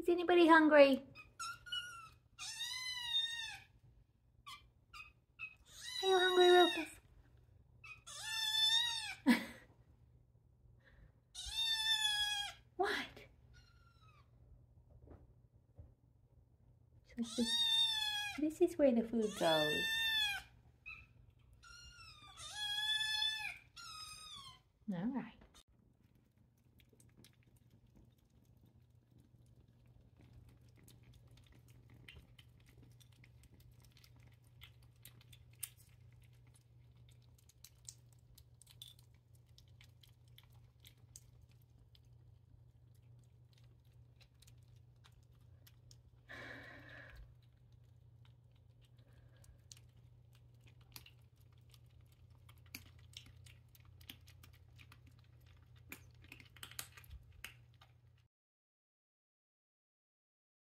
Is anybody hungry? Are you hungry, Rufus? What? So this is where the food goes.